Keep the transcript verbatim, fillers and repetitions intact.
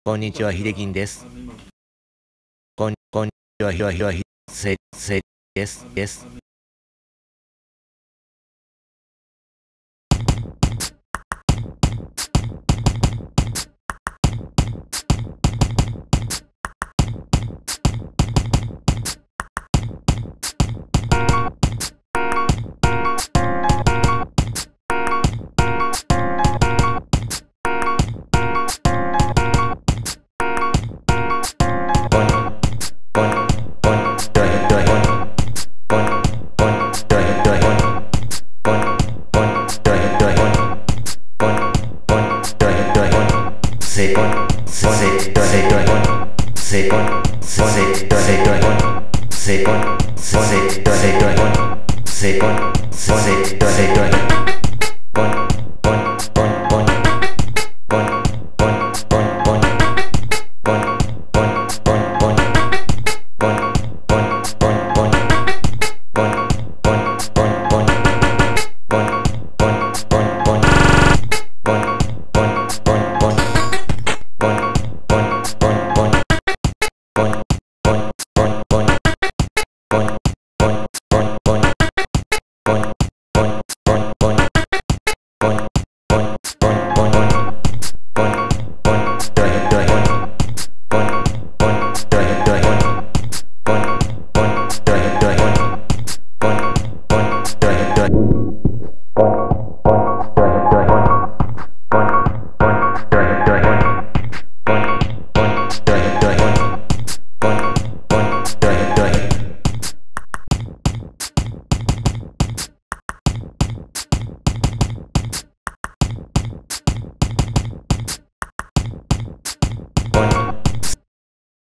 こんにちは、ひできんです。こん、こんにちは、ひわひわひ、せ、せ、です、です。せ、